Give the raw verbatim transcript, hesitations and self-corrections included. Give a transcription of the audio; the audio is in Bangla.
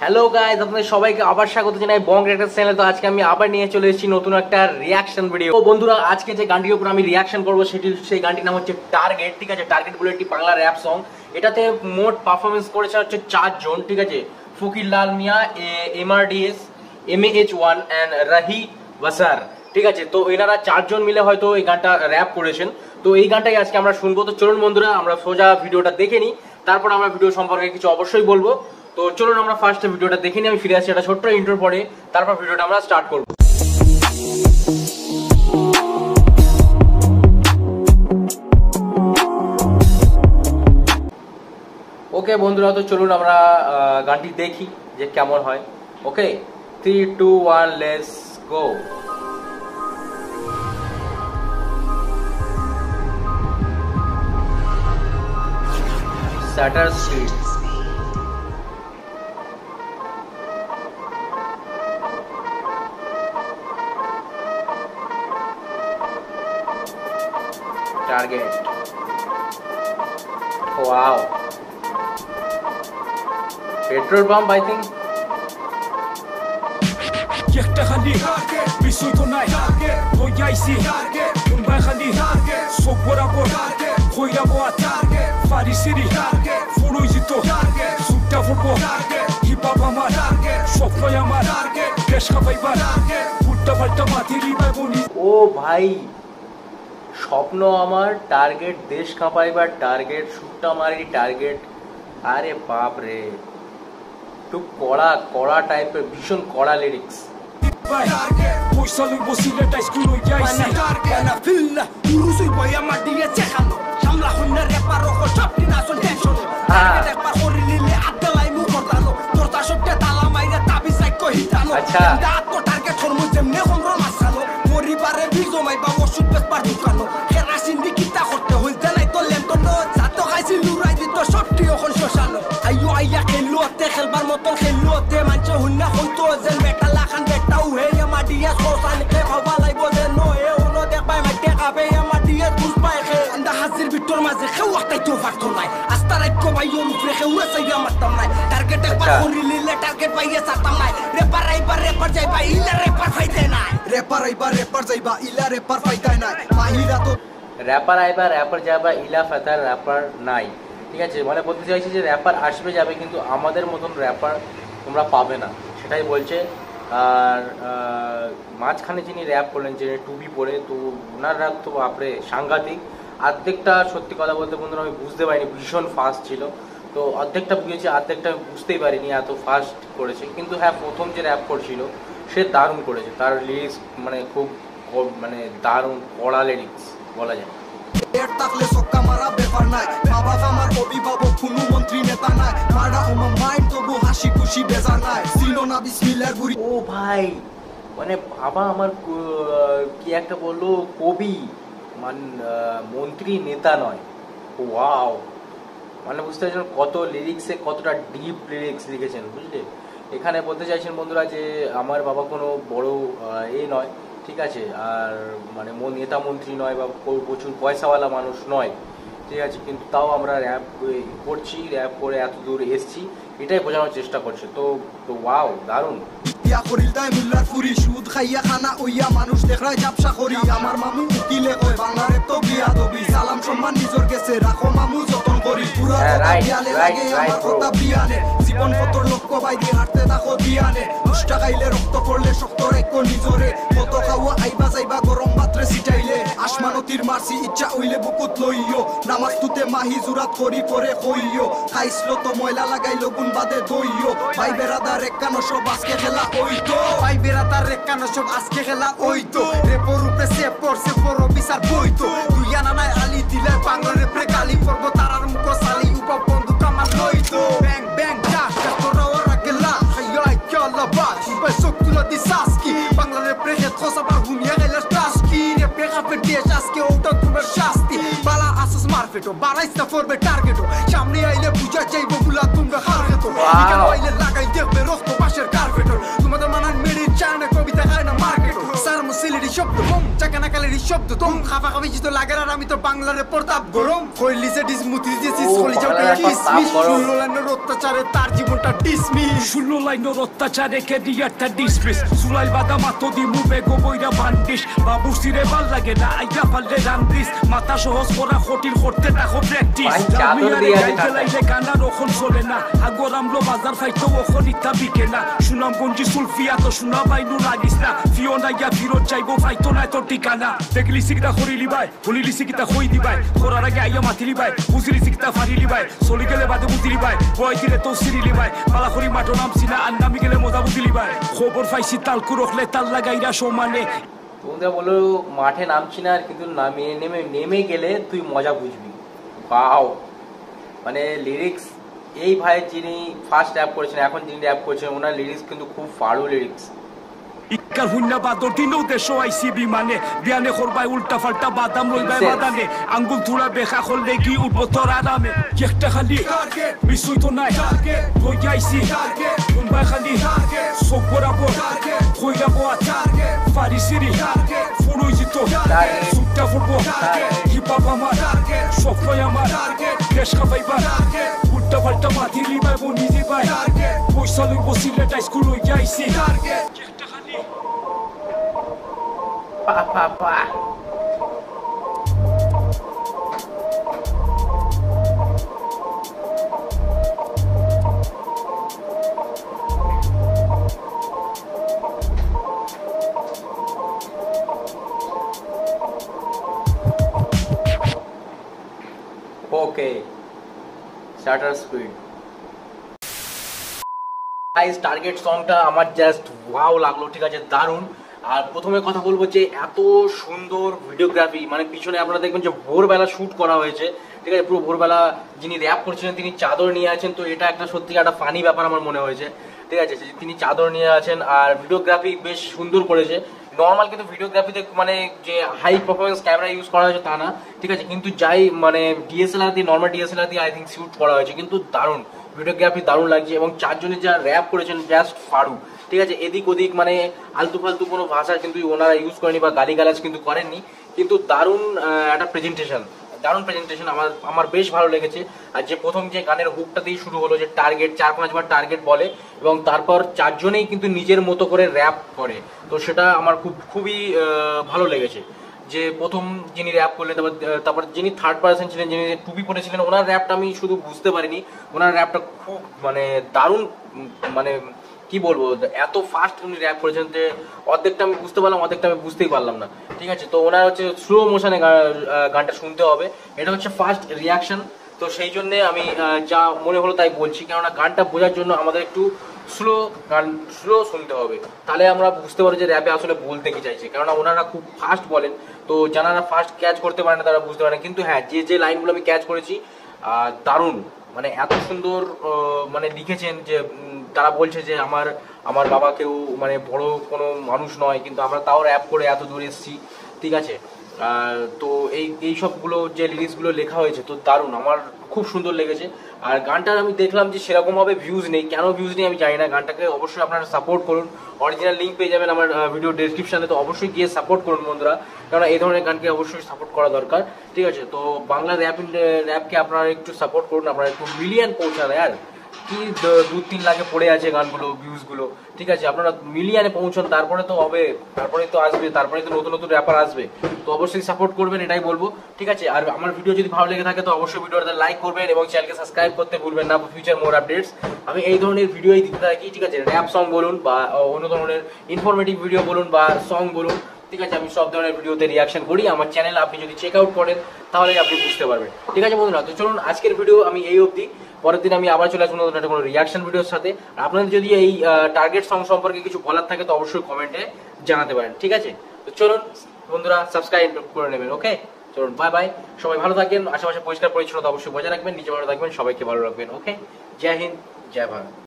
হ্যালো গাইস, আপনাদের সবাইকে আবার স্বাগত জানাই বং রিঅ্যাক্টর চ্যানেলে। তো আজকে আমি আবার নিয়ে চলে এসেছি নতুন একটা রিঅ্যাকশন ভিডিও। তো বন্ধুরা, আজকে যে গানটির উপর আমি রিঅ্যাকশন করব সেটি সেই গানটির নাম হচ্ছে টার্গেট। ঠিক আছে, টার্গেট বলে একটি বাংলা র্যাপ সং। এটাতে মোট পারফরমেন্স করেছে হচ্ছে চারজন। ঠিক আছে, Fakir Lal Mia, MRDS, MAH one and Rahi Wasar. ঠিক আছে, তো এনারা চারজন মিলে হয়তো এই গানটা র্যাপ করেছেন। তো এই গানটাই আজকে আমরা শুনবো। তো চলুন বন্ধুরা, আমরা সোজা ভিডিওটা দেখে নিই, তারপর আমরা ভিডিও সম্পর্কে কিছু অবশ্যই বলবো। তো চলুন আমরা ফার্স্টে ভিডিওটা দেখে নিই। আমি ফিরে আসছি একটা ছোট্ট ইন্ট্রোর পরে, তারপর ভিডিওটা আমরা স্টার্ট করব। ওকে বন্ধুরা, তো চলুন আমরা গানটি দেখি যে কেমন হয়। Okay, three two one let's go. Satter Street. Target. Wow. Petrol pump, I think. Yekta khali, bisu to nai, to yaisi, mumbai khali, sok borabor, khoira boat, farisiri, furuizito, sutta footbo, hip hop amar, shopno amar, desh ka baibar, putta palta matiri bai boni. ও ভাই, স্বপ্ন আমার, টার্গেট দেশ কাঁপাইবার, টার্গেট সুট্টা মারি, টার্গেট। আরে বাপ রে, একটু কড়া কড়া টাইপের, ভীষণ কড়া লিরিক্স। পয়সা লই বসিলে টাইস কুলো যাইছি কানা ফিল্লা উরুসই বয়া মাডিয়ে চেখানো সামলা হন্না রেপার ও সবটি না সন টেনশন টার্গেট একবার করিলে আদলাই মু করতানো তোরতা সবটা তালা মাইরা তাবি সাই কহিতানো আচ্ছা দাঁত তো টার্গেট হরমু যেমনে হমরো মাসানো পরিবারে ভিজো মাই বা ওষুধ বেশ পার দোকানো কেরাসিন দি কিতা করতে হইতে নাই তো লেমটো নো সাতো খাইছি লুরাই দিত সবটি ওখন শোষানো আইও আইয়া খেলুতে খেলবার মতো খেলুতে মানছে হুন্না হইতো যেন বেটা লাখান বেটা উহে মাডিয়া সোসান কে হওয়ালাই বদে নো এ উনো দেখবাই মাইতে কাবে মাডিয়া তুস পাই খে আন্দা হাজির ভিতর মাঝে খে ওয়াক্তাই তো ফারতো নাই আস্তারাই কো ভাই ওর উপরে খে ওসে ইয়া মারতাম নাই টার্গেট একবার করিলে টার্গেট পাইয়ে সাতাম নাই রেপার আইবার রেপার যাইবা ইলা রেপার ফাইতে নাই রেপার আইবার রেপার যাইবা ইলা রেপার ফাইতে নাই মাহিরা তো র্যাপার আইবার র্যাপার যাবা ইলা ফাতার র্যাপার নাই। ঠিক আছে, মানে বলতে চাইছি যে র্যাপার আসবে যাবে, কিন্তু আমাদের মতন র্যাপার তোমরা পাবে না, সেটাই বলছে। আর মাঝখানে যিনি র্যাপ করলেন, যিনি টুবি পরে, তো ওনার র্যাপ তো বাপরে সাংঘাতিক। অর্ধেকটা সত্যি কথা বলতে বন্ধুরা আমি বুঝতে পারিনি, ভীষণ ফাস্ট ছিল। তো অর্ধেকটা বুঝেছি, অর্ধেকটা বুঝতেই পারিনি, এত ফাস্ট করেছে। কিন্তু হ্যাঁ, প্রথম যে র্যাপ করছিল সে দারুণ করেছে। তার লিরিক্স মানে খুব মানে দারুণ কড়া লিরিক্স বলা যায়। এর তাকলে সক্কা মারা ব্যাপার নাই, মা বাবা আমার অভিভাবক কোনো মন্ত্রী নেতা নাই, মারা আমার মাইন্ড তবু হাসি খুশি বেজার নাই, ছিল না বিসমিল্লাহর বুড়ি। ও ভাই, মানে বাবা আমার কি একটা বললো, কবি মান মন্ত্রী নেতা নয়। ওয়াও, মানে বুঝতে পারছেন কত লিরিক্সে কতটা ডিপ লিরিক্স লিখেছেন, বুঝলে। এখানে বলতে চাইছেন বন্ধুরা যে আমার বাবা কোনো বড় এ নয়, ঠিক আছে, আর মানে নেতা মন্ত্রী নয় বা প্রচুর পয়সাওয়ালা মানুষ নয়, ঠিক আছে, কিন্তু তাও আমরা র্যাপ করছি, র্যাপ করে এত দূর এসছি, এটাই বোঝানোর চেষ্টা করছে। তো তো ওয়াও, দারুণ। ইয়া করিল তাই মুল্লার ফুরি সুদ খাইয়া খানা ওইয়া মানুষ দেখরাই জাপসা করি, আমার মামু উকিলে কয় বাংলারে তো বিয়া দবি, সালাম সম্মান নিজর গেছে রাখো মামু যতন করি, পুরা বিয়ালে লাগে আমার কথা বিয়ানে, জীবন কত লক্ষ্য বাই দিয়ে হাঁটতে থাকো বিয়ানে, মুষ্টা খাইলে রক্ত পড়লে শক্ত রাখো নিজরে, কত খাওয়া আইবা যাইবা গরম পাত্রে ছিটাইলে, আসমানতির মারছি ইচ্ছা হইলে বুকুত লইও, নামাজ তুতে মাহি জুরাত করি পরে কইও, খাইছলো তো ময়লা লাগাইলো গুণ বাদে দইও, ভাই বেড়াদার একানো সব আজকে খেলা ওইতো, ভাই বেড়াদার একানো সব আজকে খেলা ওইতো, রেপোর উপরে সে পড়ছে বড় বিচার বইতো, তুই আনা নাই আলি দিলে বাংলার রেপরে গালি পড়বো তারার মুখ সালি উপা বন্দুক আমার লইতো, ব্যাং ব্যাং ডাস তোরা ওরা গেলা হাই চলা বাস উপাই শক্তিলো দি সাসকি বাংলার রেপরে খোসা বার ঘুমিয়ে গেলে টাস্কি রেপে কাপে দেশ আজকে ওটা তোমার শাস্তি বালা আসস মারফেটো বারাইস্তা ফরবে টার্গেটো সামনে আইলে বুঝা যাইবো গুলা তোমরা হারগেতো এখানে আইলে লাগাই দেখবে রক্ত পাশের কার্পেটর তোমাদের মানান মেরিন চায়না কবিতা খায় না মার্কেট সার মুসিলিটি শব্দ বম চাকানা কালের শব্দ তোম খাফা খাফি জিতো লাগে আর আমি তো বাংলার প্রতাপ গরম কইলিছে ডিসমুতি দিয়েছিস ও, কলি যাও বাংলার কিসমিস প্রতাপ গরম। ষোলো লাইনের অত্যাচারে তার জীবনটা ডিসমিস ষোলো লাইনের অত্যাচারে কে দিয়াটা ডিসমিস সুলাই বাদা মাতো দি মুবে গোবইরা বান্ডিস বাবু সিরে ভাল লাগে না আইয়া পারলে রান্দিস মাথা সহজ করা খটির করতে থাকো প্র্যাকটিস ভাই, চাদর দিয়ে আছে ঠান্ডা। লাইলে গানার ওখন চলে না আগর আমলো বাজার ফাইতো ওখন ইতা বিকে না সুনামগঞ্জি সুলফিয়া তো শোনা বাইনু লাগিস না ফিও না ইয়া ফিরত চাইবো ফাইতো না তোর ঠিকানা দেখলি সিকিতা করিলি ভাই বলিলি সিকিতা কই দি ভাই করার আগে আইয়া মাতিলি ভাই বুঝিলি সিকিতা ফারিলি ভাই চলি গেলে বাদে বুঝিলি ভাই বয় দিলে তো সিরিলি ভাই পালা করি মাঠো নামছি না আর নামি গেলে মজা বুঝিলি ভাই খবর পাইছি তালকু রখলে তাল লাগাইরা সমানে তোমরা বলো মাঠে নামছি না কিন্তু নামিয়ে নেমে নেমে গেলে তুই মজা বুঝবি পাও মানে লিরিক্স এই ভাই যিনি ফার্স্ট অ্যাপ করেছেন এখন যিনি অ্যাপ করেছেন ওনার লিরিক্স কিন্তু খুব ফাড়ো লিরিক্স ইকার হুন্না বাদর দিনও দেশ আইসি বিমানে বিয়ানে করবাই উল্টা ফাল্টা বাদাম লইবাই বাদানে আঙ্গুল থুড়া বেখা করলে গি উঠবো তোর আরামে একটা খালি মিশুই তো নাই লই আইসি মুম্বাই খালি সব বরাবর কইরা বোয়া ফারি সিরি ফুরুই জিতো সুটটা ফুটবো হিপহপ আমার সফল আমার দেশ খাবাইবার উল্টা ফাল্টা মাথিলি বাই বনি দিবাই পয়সা লই বসিলে টাই স্কুল লই আইসি পা পা পা okay shutter speed guys target সংটা আমার জাস্ট ওয়াও লাগলো ঠিক আছে দারুণ আর প্রথমে কথা বলবো যে এত সুন্দর ভিডিওগ্রাফি মানে পিছনে আপনারা দেখবেন যে ভোরবেলা শ্যুট করা হয়েছে ঠিক আছে পুরো ভোরবেলা যিনি র্যাপ করছিলেন তিনি চাদর নিয়ে আছেন তো এটা একটা সত্যি একটা ফানি ব্যাপার আমার মনে হয়েছে ঠিক আছে তিনি চাদর নিয়ে আছেন আর ভিডিওগ্রাফি বেশ সুন্দর করেছে নর্মাল কিন্তু ভিডিওগ্রাফিতে মানে যে হাই পারফরমেন্স ক্যামেরা ইউজ করা হয়েছে তা না ঠিক আছে কিন্তু যাই মানে ডিএসএলআর দিয়ে নর্মাল ডিএসএলআর দিয়ে আই থিঙ্ক শ্যুট করা হয়েছে কিন্তু দারুণ ভিডিওগ্রাফি দারুণ লাগছে এবং চারজনের যা র্যাপ করেছেন জাস্ট ফাড়ু ঠিক আছে এদিক ওদিক মানে আলতু ফালতু কোনো ভাষা কিন্তু ওনারা ইউজ করেনি বা গালিগালাজ কিন্তু করেননি কিন্তু দারুণ একটা প্রেজেন্টেশন দারুণ প্রেজেন্টেশন আমার আমার বেশ ভালো লেগেছে আর যে প্রথম যে গানের হুকটা দিয়ে শুরু হলো যে টার্গেট চার পাঁচবার টার্গেট বলে এবং তারপর চারজনেই কিন্তু নিজের মতো করে র্যাপ করে তো সেটা আমার খুব খুবই ভালো লেগেছে যে প্রথম যিনি র্যাপ করলেন তারপর তারপর যিনি থার্ড পার্সন ছিলেন যিনি টুপি পরেছিলেন ওনার র্যাপটা আমি শুধু বুঝতে পারিনি ওনার র্যাপটা খুব মানে দারুণ মানে কি বলবো এত ফাস্ট উনি র্যাপ করেছেন যে অর্ধেকটা আমি বুঝতে পারলাম অর্ধেকটা আমি বুঝতেই পারলাম না ঠিক আছে তো ওনার হচ্ছে স্লো মোশনে গানটা শুনতে হবে এটা হচ্ছে ফার্স্ট রিয়াকশন তো সেই জন্যে আমি যা মনে হলো তাই বলছি কেননা গানটা বোঝার জন্য আমাদের একটু স্লো গান স্লো শুনতে হবে তাহলে আমরা বুঝতে পারবো যে র্যাপে আসলে বলতে কি চাইছে কেননা ওনারা খুব ফাস্ট বলেন তো যারা ফাস্ট ক্যাচ করতে পারে না তারা বুঝতে পারে না কিন্তু হ্যাঁ যে যে লাইনগুলো আমি ক্যাচ করেছি দারুণ মানে এত সুন্দর মানে লিখেছেন যে তারা বলছে যে আমার আমার বাবা কেউ মানে বড় কোনো মানুষ নয় কিন্তু আমরা তাও র্যাপ করে এত দূর এসেছি ঠিক আছে তো এই এই সবগুলো যে লিরিক্সগুলো লেখা হয়েছে তো দারুণ আমার খুব সুন্দর লেগেছে আর গানটার আমি দেখলাম যে সেরকমভাবে ভিউজ নেই কেন ভিউজ নেই আমি জানি না গানটাকে অবশ্যই আপনারা সাপোর্ট করুন অরিজিনাল লিঙ্ক পেয়ে যাবেন আমার ভিডিও ডেসক্রিপশনে তো অবশ্যই গিয়ে সাপোর্ট করুন বন্ধুরা কারণ এই ধরনের গানকে অবশ্যই সাপোর্ট করা দরকার ঠিক আছে তো বাংলা র্যাপ র্যাপকে আপনারা একটু সাপোর্ট করুন আপনারা একটু মিলিয়ন পৌঁছান আর কি দু তিন লাখে পড়ে আছে গানগুলো ভিউজগুলো ঠিক আছে আপনারা মিলিয়নে পৌঁছান তারপরে তো হবে তারপরে তো আসবে তারপরে তো নতুন নতুন র্যাপার আসবে তো অবশ্যই সাপোর্ট করবেন এটাই বলবো ঠিক আছে আর আমার ভিডিও যদি ভালো লেগে থাকে তো অবশ্যই ভিডিওটা লাইক করবেন এবং চ্যানেলকে সাবস্ক্রাইব করতে ভুলবেন না ফিউচার মোর আপডেটস আমি এই ধরনের ভিডিওই দিতে থাকি ঠিক আছে র্যাপ সং বলুন বা অন্য ধরনের ইনফরমেটিভ ভিডিও বলুন বা সং বলুন ঠিক আছে আমি সব ধরনের ভিডিওতে রিয়াকশন করি আমার চ্যানেল আপনি যদি চেক আউট করেন তাহলে আপনি বুঝতে পারবেন ঠিক আছে বন্ধুরা তো চলুন আজকের ভিডিও আমি এই অবধি পরের দিন আমি আবার চলে আসবো নতুন একটা কোনো রিয়াকশন ভিডিওর সাথে আপনাদের যদি এই টার্গেট সং সম্পর্কে কিছু বলার থাকে তো অবশ্যই কমেন্টে জানাতে পারেন ঠিক আছে তো চলুন বন্ধুরা সাবস্ক্রাইব করে নেবেন ওকে চলুন বাই বাই সবাই ভালো থাকবেন আশেপাশে পরিষ্কার পরিচ্ছন্নতা অবশ্যই বজায় রাখবেন নিজে ভালো থাকবেন সবাইকে ভালো রাখবেন ওকে জয় হিন্দ জয় ভারত